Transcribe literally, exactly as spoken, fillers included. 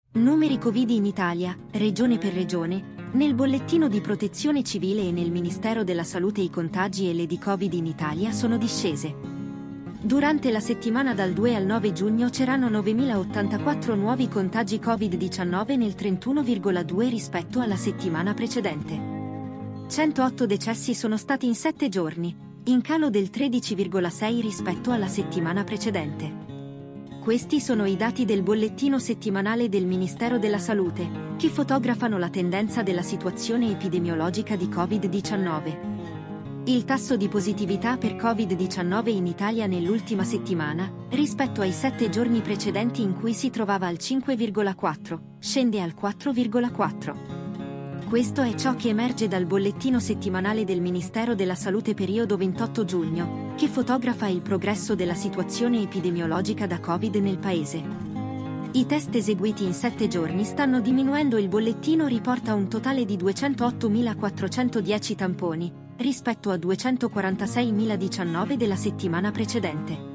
Numeri Covid in Italia, regione per regione. Nel bollettino di Protezione Civile e nel Ministero della Salute i contagi e le di Covid in Italia sono discese. Durante la settimana dal due al nove giugno c'erano novemilaottantaquattro nuovi contagi Covid diciannove nel trentuno virgola due rispetto alla settimana precedente. centootto decessi sono stati in sette giorni, in calo del tredici virgola sei rispetto alla settimana precedente. Questi sono i dati del bollettino settimanale del Ministero della Salute, che fotografano la tendenza della situazione epidemiologica di Covid diciannove. Il tasso di positività per Covid diciannove in Italia nell'ultima settimana, rispetto ai sette giorni precedenti in cui si trovava al cinque virgola quattro, scende al quattro virgola quattro. Questo è ciò che emerge dal bollettino settimanale del Ministero della Salute periodo ventotto giugno, che fotografa il progresso della situazione epidemiologica da Covid nel Paese. I test eseguiti in sette giorni stanno diminuendo. Il bollettino riporta un totale di duecentoottomilaquattrocentodieci tamponi, rispetto a duecentoquarantaseimiladiciannove della settimana precedente.